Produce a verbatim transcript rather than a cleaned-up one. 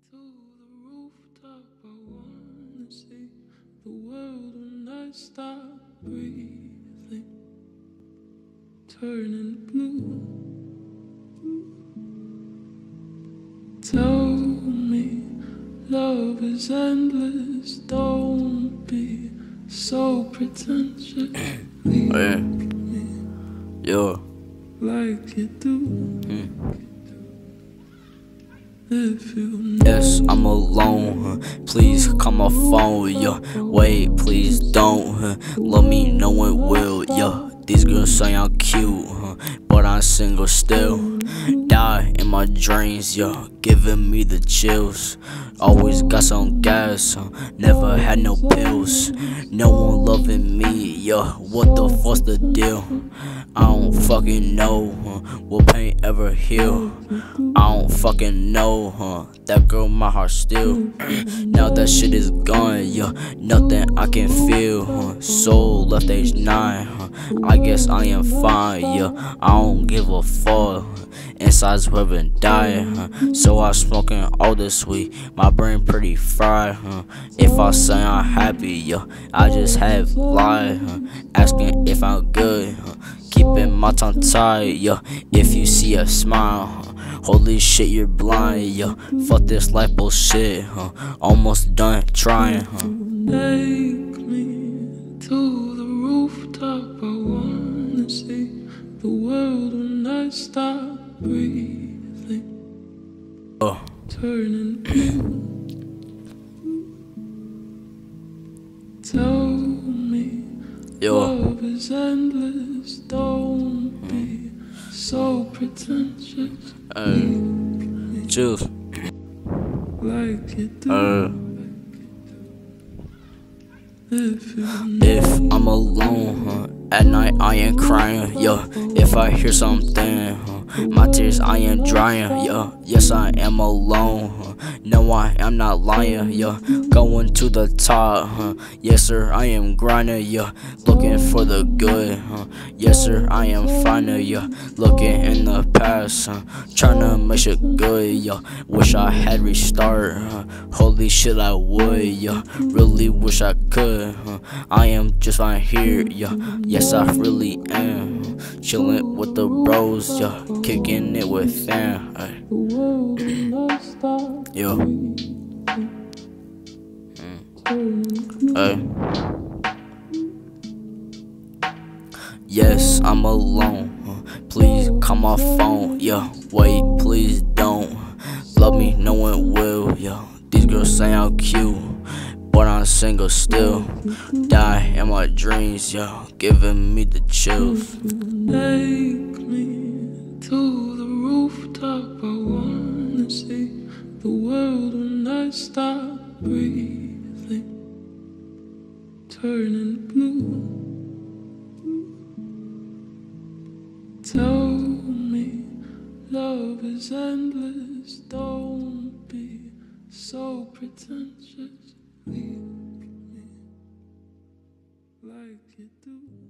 to the rooftop, I wanna see the world when I stop breathing, turning blue. Tell me love is endless, don't be so pretentious. Leave oh, yeah. me Yo. like you do. Mm. If you Yes, I'm alone, huh? Please call my phone, yo. Wait, please don't, huh? Love me, no one will, yo. These girls say I'm cute, huh? But I'm single still. Die in my dreams, yo. Giving me the chills. Always got some gas, huh? Never had no pills. No one loving me, yo. What the fuck's the deal? I don't fucking know, huh? Will pain ever heal? I don't fucking know, huh? That girl, my heart still. Now that shit is gone, yo. Nothing I can feel, huh? Soul left age nine, huh? I guess I am fine, yo. I don't give a fuck. Inside's rubbing dying, huh? So I'm smoking all this weed. My brain pretty fried, huh? If I say I'm happy, yo, I just have lied, huh? Asking if I'm good, huh? Keeping my tongue tied, yo. If you see a smile, huh? Holy shit, you're blind, yo. Fuck this life bullshit, huh? Almost done trying, huh? take me to the rooftop, I wanna see the world when I stop breathing, Oh. turning blue. Tell me Yo. love is endless, don't be so pretentious. Hey. Choose. Like you do. Uh. If, If I'm alone, huh? At night I am crying, yo. If I hear something, huh? My tears I am drying, yo. Yes, I am alone, huh? No, I am not lying, yo. Going to the top, huh? Yes, sir, I am grinding, yo. Looking for the good, huh? Yes, sir, I am finding, yo. Looking in the past, huh? Trying to make it good, yo. Wish I had restart, huh? Holy shit, I would, yo. Really wish I could, huh? I am just fine here, yo. Yes, I really am. Chillin' with the bros, yo. Kicking it with fam, ay. Yo. Mm. Ay. Yes, I'm alone. Please call my phone, yo. Wait, please don't. Love me, no one will, yo. These girls say I'm cute, but I'm single still. Die in my dreams, yo. Giving me the chills. take me to the rooftop, I wanna see the world when I stop breathing, turning blue. Tell me love is endless, don't be so pretentious. Leave me like you do.